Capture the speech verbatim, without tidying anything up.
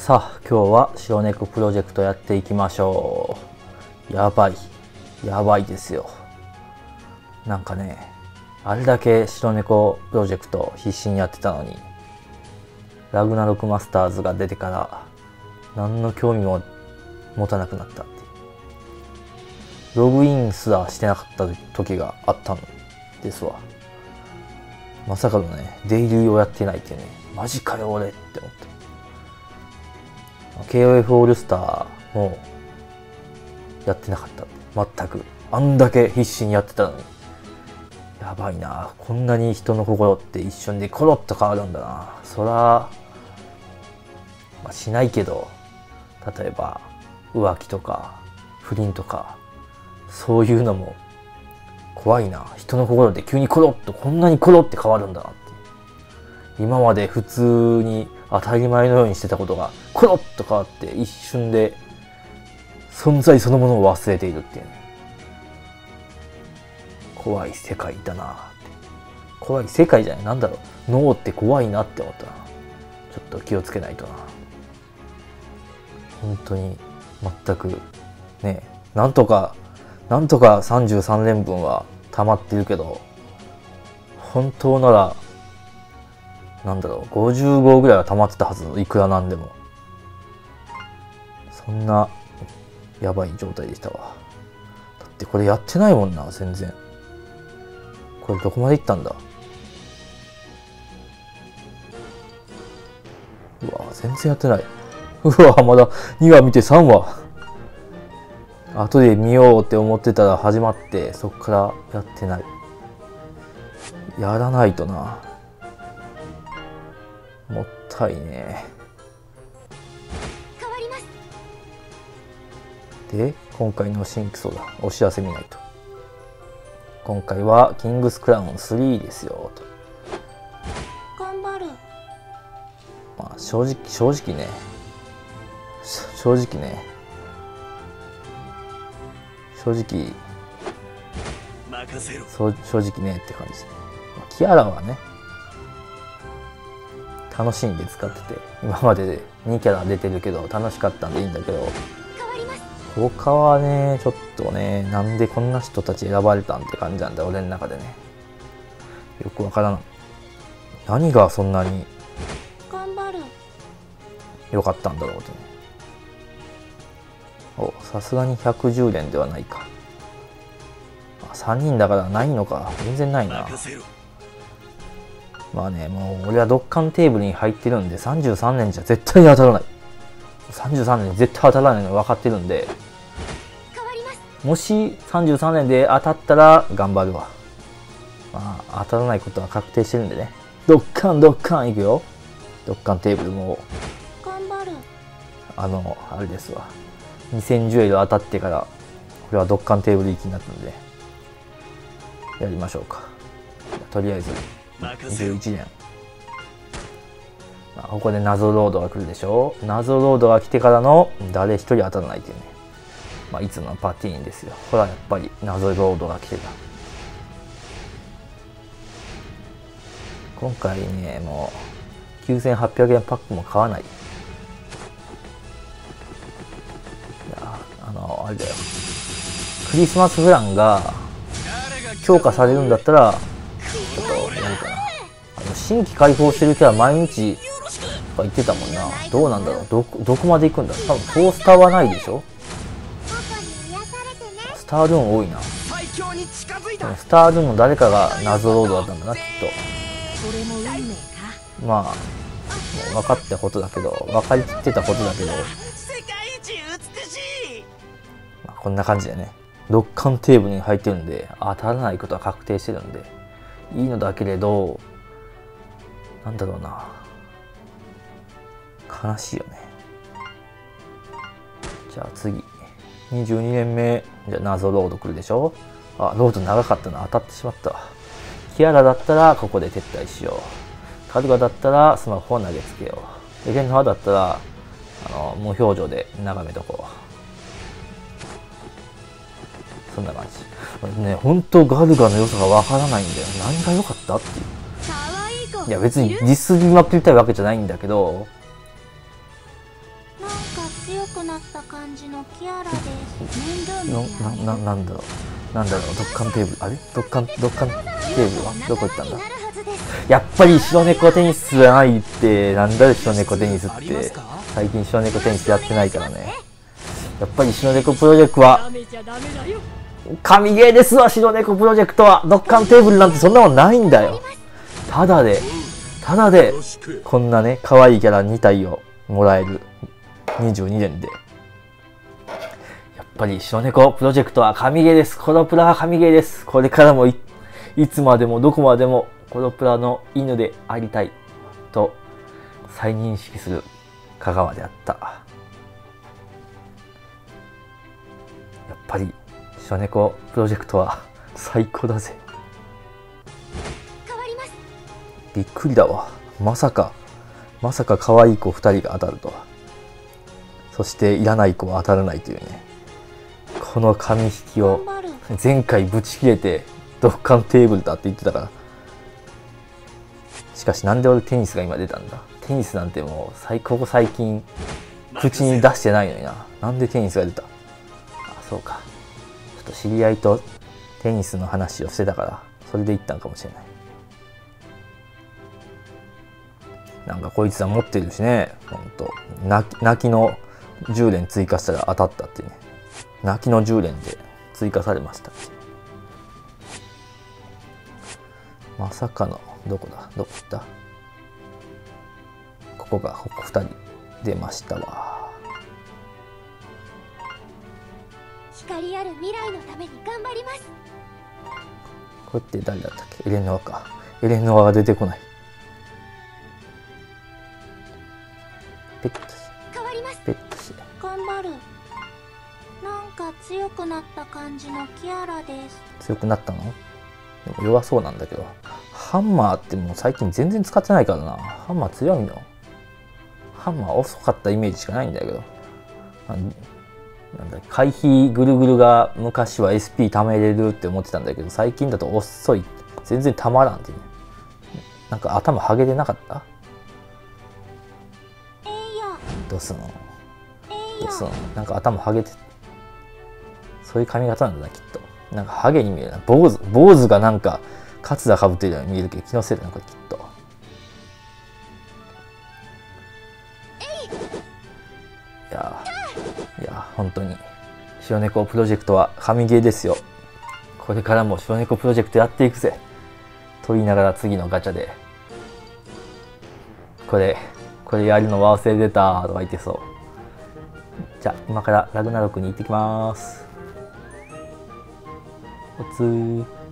さあ今日は白猫プロジェクトやっていきましょう。やばいやばいですよ。なんかね、あれだけ白猫プロジェクト必死にやってたのに、ラグナロクマスターズが出てから何の興味も持たなくなったっていう。ログインすらしてなかった時があったのですわ。まさかのね、デイリーをやってないっていうね、マジかよ俺って思って。ケーオーエフ オールスターもやってなかった。全く。あんだけ必死にやってたのに。やばいな。こんなに人の心って一瞬でコロッと変わるんだな。そら、まあ、しないけど、例えば浮気とか不倫とか、そういうのも怖いな。人の心で急にコロッと、こんなにコロって変わるんだなって。今まで普通に当たり前のようにしてたことがコロッと変わって一瞬で存在そのものを忘れているっていうね。怖い世界だなって。怖い世界じゃない、なんだろう、脳って怖いなって思ったな。ちょっと気をつけないとな。本当に全くね、なんとかなんとかさんじゅうさんねんぶんは溜まってるけど、本当ならなんだろう、ごじゅうごぐらいは溜まってたはず。いくらなんでも。そんなやばい状態でしたわ。だってこれやってないもんな、全然。これどこまでいったんだ。うわ、全然やってない。うわ、まだにわ見てさんわ。後で見ようって思ってたら始まって、そっからやってない。やらないとな。もったいねえ。で、今回の新規相談、お知らせ見ないと。今回はキングスクラウンスリーですよと。 頑張る。 まあ正直正直ね、正直ね、正直そう正直ねって感じですね。キアラはね、楽しんで使ってて、今まででにキャラ出てるけど楽しかったんでいいんだけど、他はねちょっとね、なんでこんな人たち選ばれたんって感じなんだ俺の中でね。よくわからん。何がそんなに良かったんだろうとね。お、さすがにひゃくじゅうれんではないか。さんにんだからないのか。全然ないな。まあね、もう俺はドッカンテーブルに入ってるんで、さんじゅうさんねんじゃ絶対に当たらない。さんじゅうさんねんに絶対当たらないの分かってるんで、もしさんじゅうさんねんで当たったら頑張るわ。まあ当たらないことは確定してるんでね。ドッカンドッカンいくよ。ドッカンテーブルもあのあれですわ、にせんジュエル当たってからこれはドッカンテーブル行きになったのでやりましょうか。とりあえずじゅういちねん、まあ、ここで謎ロードが来るでしょう。謎ロードが来てからの誰一人当たらないというね、まあ、いつものパティーンですよ。ほらやっぱり謎ロードが来てた。今回ね、もうきゅうせんはっぴゃくえんパックも買わない。いや、あのあれだよ、クリスマスプランが強化されるんだったらちょっとやるかな。あの新規開放してるキャラ毎日とか言ってたもんな。どうなんだろう、どどこまで行くんだろう。多分フォースターはないでしょ。スタールーン多いな。スタールーンの誰かが謎ロードだったんだなきっと。まあもう分かったことだけど、分かりきってたことだけど、まあ、こんな感じでね、ドッカンテーブルに入ってるんで当たらないことは確定してるんでいいのだけれど、なんだろうな、悲しいよね。じゃあ次にじゅうにねんめ、じゃあ謎ロード来るでしょ。あ、ロード長かったな、当たってしまった。キアラだったらここで撤退しよう。カルガだったらスマホを投げつけよう。レゲンノアだったらあの無表情で眺めとこう。そんな感じね。本当ガルガの良さがわからないんだよ。何が良かったっていう。いや別にディスりまくりたいわけじゃないんだけど、 った感じのキアラです。 のなななんだろうなんだろうドッカンテーブルあれドッカンドッカンテーブルはどこ行ったんだ。やっぱり白猫テニスじゃないって。なんだよ白猫テニスって。最近白猫テニスやってないからね。やっぱり白猫プロジェクトは神ゲーですわ。白猫プロジェクトはドッカンテーブルなんてそんなもんないんだよ。ただでただでこんなね可愛いキャラに体をもらえるにじゅうにねんで。やっぱり白猫プロジェクトは神ゲーです。コロプラは神ゲーです。これからも い, いつまでもどこまでもコロプラの犬でありたいと再認識する香川であった。やっぱり白猫プロジェクトは最高だぜ。びっくりだわ。まさかまさか可愛い子ふたりが当たるとは。そしていらない子は当たらないというね。この紙引きを前回ぶち切れてドッカンテーブルだって言ってたから。しかしなんで俺テニスが今出たんだ。テニスなんてもう最ここ最近口に出してないのにな。なんでテニスが出た。あ、そうか。ちょっと知り合いとテニスの話をしてたからそれで行ったんかもしれない。なんかこいつは持ってるしね。ほんと泣き泣きのじゅう連追加したら当たったってね。泣きのじゅう連で追加されました。まさかのどこだどこ行った。ここがここふたり出ましたわ。 光ある未来のために頑張ります。 これって誰だったっけ。エレノアか。エレノアが出てこない。ペットし変わります。 ペットして頑張る。なんか強くなった感じのキアラです。 強くなったの。でも弱そうなんだけど。ハンマーってもう最近全然使ってないからな。ハンマー強いの。ハンマー遅かったイメージしかないんだけど。なんだ回避ぐるぐるが昔は エスピー 貯めれるって思ってたんだけど、最近だと遅い。全然たまらんってね。なんか頭ハゲてなかった。 えいやどうすんのえいやどうすんの。なんか頭ハゲてそういう髪型なんだなきっと。なんかハゲに見えるな。坊主坊主がなんかカツラかぶってるように見えるけど気のせいだなこれきっと。いやいや本当に白猫プロジェクトは神ゲーですよ。これからも白猫プロジェクトやっていくぜと言いながら次のガチャでこれこれやるの忘れてたとか言ってそう。じゃあ今からラグナロクに行ってきます。おつー。